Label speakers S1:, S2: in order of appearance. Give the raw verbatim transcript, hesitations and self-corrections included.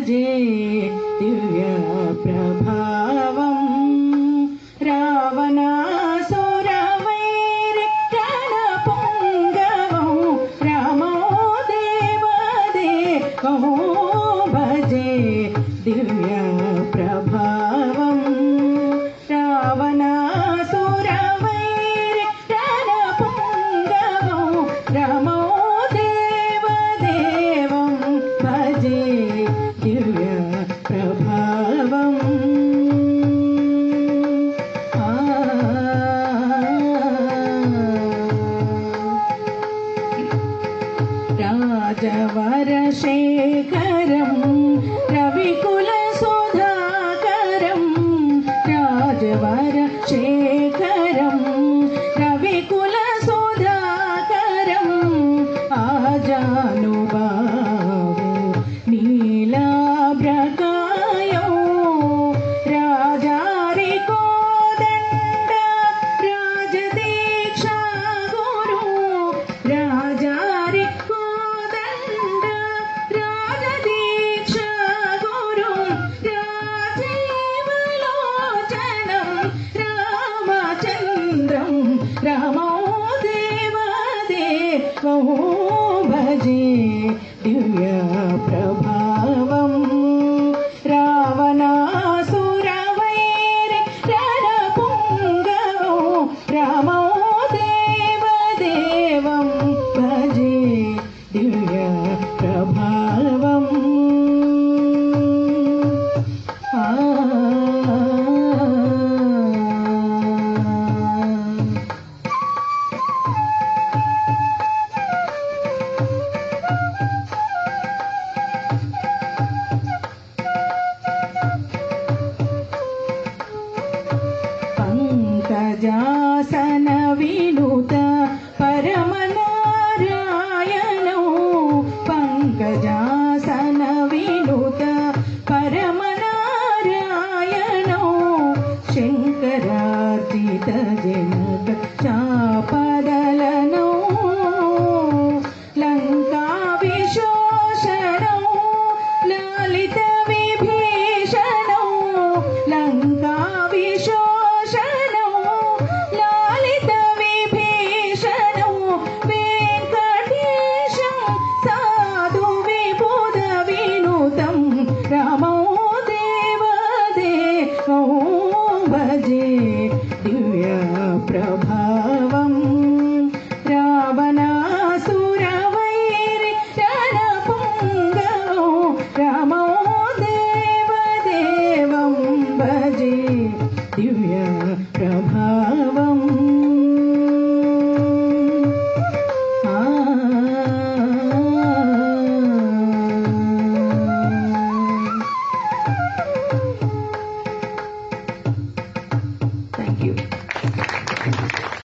S1: భజే దివ్య ప్రభావం రావణాసుర వైరి రణ పుంగవం రామో దేవదేవో భజే దివ్య ప్రభావం రావణాసుర వైరి రణ పుంగవం రామో దేవదేవం భజే దివ్య ప్రభావం రాజవర శేఖరం రవికుల సుధాకరం రాజవర శేఖరం రవికుల సుధాకరం ఆజానుబాహు నీలాభ్రకాయం రాజారి కోదండ రాజదీక్షా గురు రాజారి కోదండ రాజదీక్షా గురు రాజీవలోచనం రామచంద్రం రామో దేవదేవో భజే దివ్య ప్రభావం